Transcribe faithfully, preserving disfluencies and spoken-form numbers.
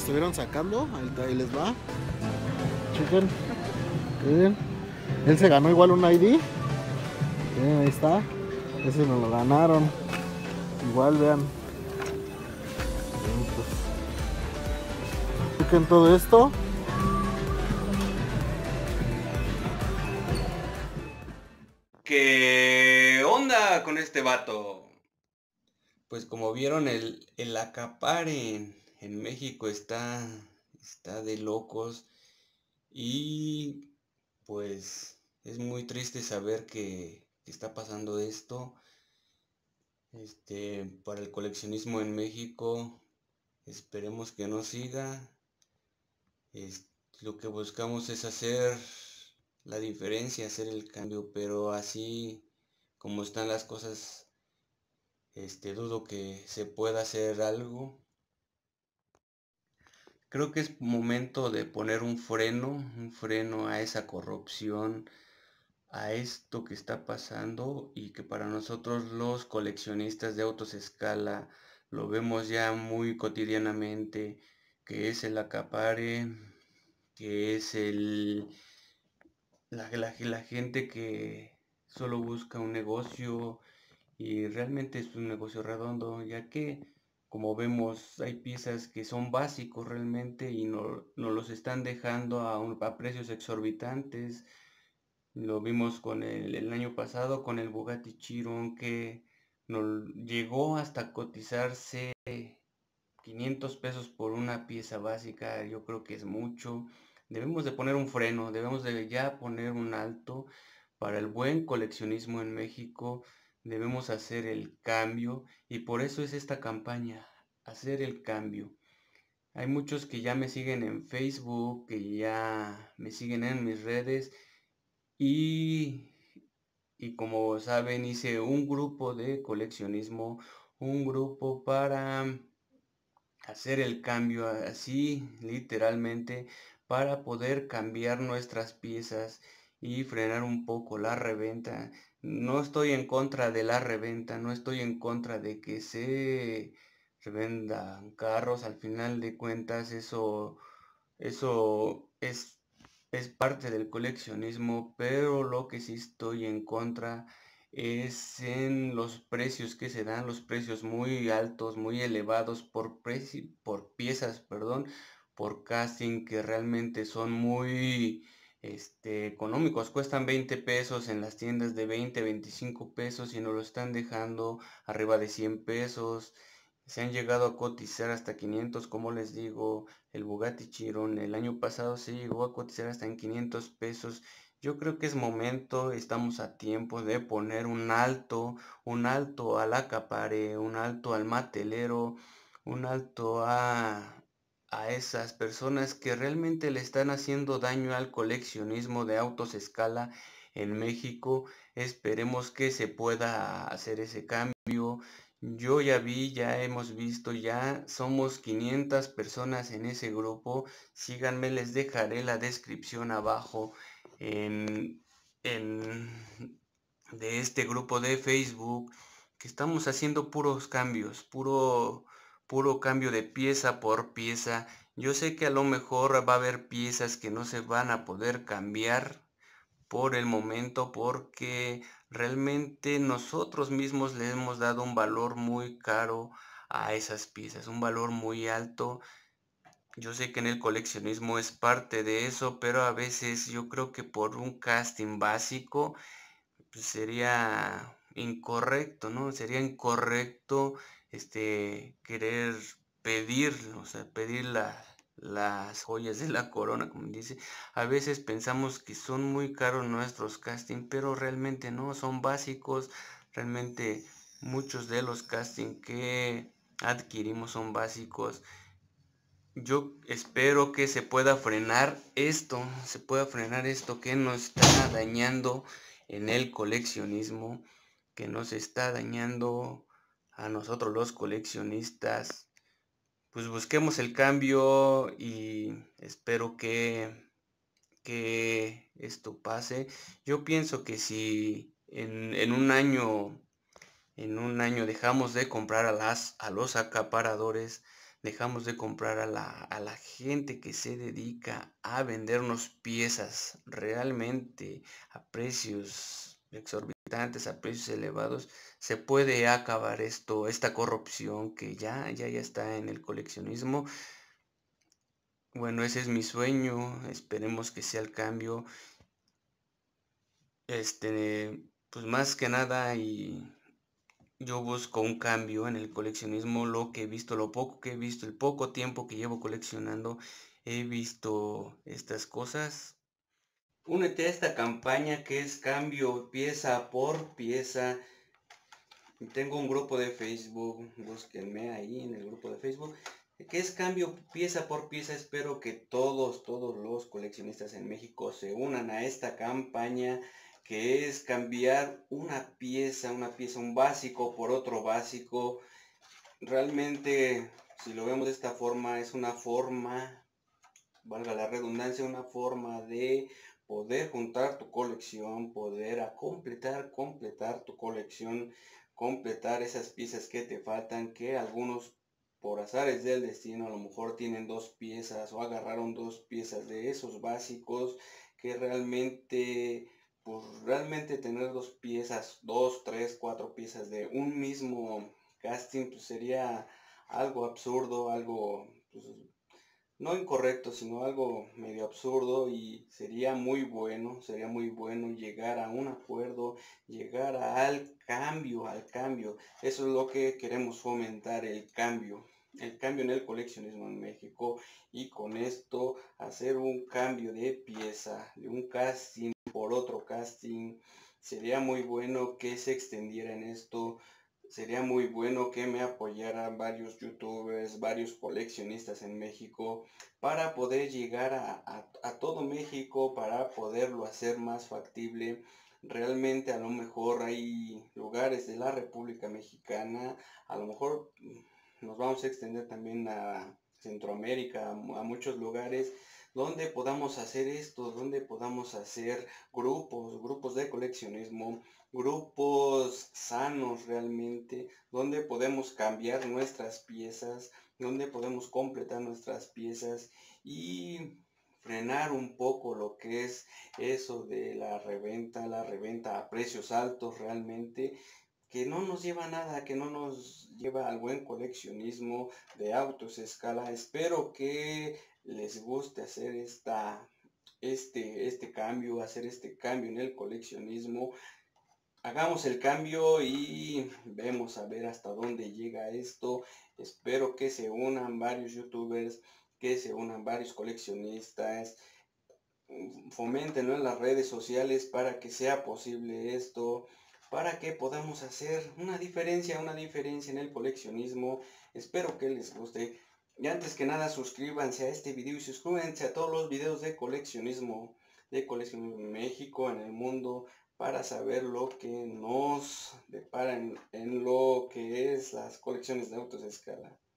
estuvieron sacando. Ahí, ahí les va. Chequen. Miren. Él se ganó igual un I D. Miren, ahí está. Ese nos lo ganaron. Igual, vean. Bien, pues. Chequen todo esto. ¿Qué onda con este vato? Pues como vieron, el, el acapare en, en México está, está de locos y pues es muy triste saber que, que está pasando esto. Este, para el coleccionismo en México, esperemos que no siga. Es, lo que buscamos es hacer la diferencia, hacer el cambio, pero así como están las cosas, este, dudo que se pueda hacer algo. Creo que es momento de poner un freno, un freno a esa corrupción, a esto que está pasando y que para nosotros los coleccionistas de autos a escala lo vemos ya muy cotidianamente, que es el acapare, que es el la, la, la gente que solo busca un negocio y realmente es un negocio redondo, ya que como vemos hay piezas que son básicos realmente y no, no los están dejando a, un, a precios exorbitantes. Lo vimos con el, el año pasado con el Bugatti Chiron que nos llegó hasta cotizarse quinientos pesos por una pieza básica. Yo creo que es mucho. Debemos de poner un freno, debemos de ya poner un alto para el buen coleccionismo en México. Debemos hacer el cambio y por eso es esta campaña, hacer el cambio. Hay muchos que ya me siguen en Facebook, que ya me siguen en mis redes y, y como saben hice un grupo de coleccionismo, un grupo para hacer el cambio así literalmente para poder cambiar nuestras piezas y frenar un poco la reventa. No estoy en contra de la reventa, no estoy en contra de que se revendan carros, al final de cuentas eso eso es es parte del coleccionismo, pero lo que sí estoy en contra es en los precios que se dan, los precios muy altos, muy elevados por, preci- por piezas, perdón, por casting que realmente son muy este, económicos, cuestan veinte pesos en las tiendas de veinte, veinticinco pesos y nos lo están dejando arriba de cien pesos. Se han llegado a cotizar hasta quinientos, como les digo, el Bugatti Chiron el año pasado se llegó a cotizar hasta en quinientos pesos. Yo creo que es momento, estamos a tiempo de poner un alto, un alto al acapare, un alto al matelero, un alto a, a esas personas que realmente le están haciendo daño al coleccionismo de autos a escala en México. Esperemos que se pueda hacer ese cambio. Yo ya vi, ya hemos visto, ya somos quinientas personas en ese grupo. Síganme, les dejaré la descripción abajo en, en de este grupo de Facebook que estamos haciendo puros cambios, puro puro cambio de pieza por pieza. Yo sé que a lo mejor va a haber piezas que no se van a poder cambiar por el momento porque realmente nosotros mismos le hemos dado un valor muy caro a esas piezas, un valor muy alto. Yo sé que en el coleccionismo es parte de eso, pero a veces yo creo que por un casting básico pues, sería incorrecto, ¿no? Sería incorrecto este querer pedir, o sea, pedir la, las joyas de la corona, como dice. A veces pensamos que son muy caros nuestros castings, pero realmente no, son básicos. Realmente muchos de los castings que adquirimos son básicos. Yo espero que se pueda frenar esto, se pueda frenar esto que nos está dañando en el coleccionismo, que nos está dañando a nosotros los coleccionistas. Pues busquemos el cambio y espero que, que esto pase. Yo pienso que si en, en un año, en un año dejamos de comprar a, las, a los acaparadores, dejamos de comprar a la, a la gente que se dedica a vendernos piezas realmente a precios exorbitantes, a precios elevados, se puede acabar esto, esta corrupción que ya, ya, ya está en el coleccionismo. Bueno, ese es mi sueño, esperemos que sea el cambio. Este, pues más que nada, y yo busco un cambio en el coleccionismo. Lo que he visto, lo poco que he visto, el poco tiempo que llevo coleccionando, he visto estas cosas. Únete a esta campaña que es cambio pieza por pieza. Tengo un grupo de Facebook, búsquenme ahí en el grupo de Facebook, que es cambio pieza por pieza. Espero que todos, todos los coleccionistas en México se unan a esta campaña, que es cambiar una pieza, una pieza, un básico por otro básico. Realmente, si lo vemos de esta forma, es una forma, valga la redundancia, una forma de poder juntar tu colección, poder a completar, completar tu colección, completar esas piezas que te faltan, que algunos por azares del destino a lo mejor tienen dos piezas o agarraron dos piezas de esos básicos, que realmente, pues realmente tener dos piezas, dos, tres, cuatro piezas de un mismo casting, pues sería algo absurdo, algo pues, no incorrecto, sino algo medio absurdo, y sería muy bueno, sería muy bueno llegar a un acuerdo, llegar a- al cambio, al cambio. Eso es lo que queremos fomentar, el cambio, el cambio en el coleccionismo en México, y con esto hacer un cambio de pieza, de un casting por otro casting. Sería muy bueno que se extendiera en esto. Sería muy bueno que me apoyaran varios youtubers, varios coleccionistas en México, para poder llegar a, a- a todo México, para poderlo hacer más factible. Realmente a lo mejor hay lugares de la República Mexicana, a lo mejor mm, nos vamos a extender también a Centroamérica, a, mu- a muchos lugares donde podamos hacer esto, donde podamos hacer grupos, grupos de coleccionismo, grupos sanos realmente, donde podemos cambiar nuestras piezas, donde podemos completar nuestras piezas y frenar un poco lo que es eso de la reventa, la reventa a precios altos realmente, que no nos lleva a nada, que no nos lleva al buen coleccionismo de autos a escala. Espero que les guste hacer esta, este, este cambio, hacer este cambio en el coleccionismo. Hagamos el cambio y vemos a ver hasta dónde llega esto. Espero que se unan varios youtubers, que se unan varios coleccionistas, foméntenlo en las redes sociales para que sea posible esto, para que podamos hacer una diferencia, una diferencia en el coleccionismo. Espero que les guste. Y antes que nada, suscríbanse a este video y suscríbanse a todos los videos de coleccionismo, de coleccionismo en México, en el mundo, para saber lo que nos deparan en lo que es las colecciones de autos a escala.